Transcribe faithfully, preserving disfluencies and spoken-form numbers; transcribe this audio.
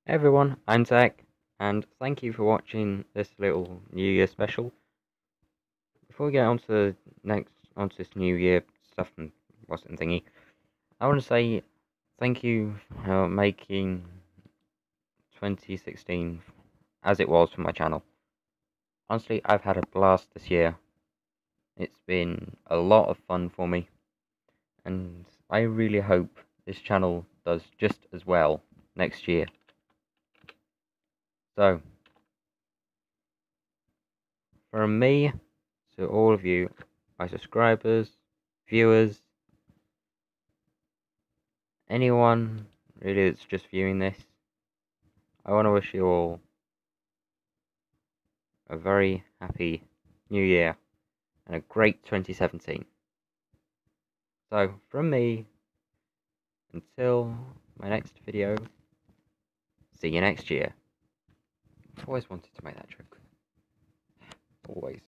Hey everyone, I'm Zach, and thank you for watching this little New Year special. Before we get on to next onto this New Year stuff and what's and thingy, I want to say thank you for making twenty sixteen as it was for my channel. Honestly, I've had a blast this year. It's been a lot of fun for me, and I really hope this channel does just as well next year. So, from me to all of you, my subscribers, viewers, anyone really that's just viewing this, I want to wish you all a very happy new year and a great twenty seventeen. So, from me, until my next video, see you next year. I've always wanted to make that joke. Always.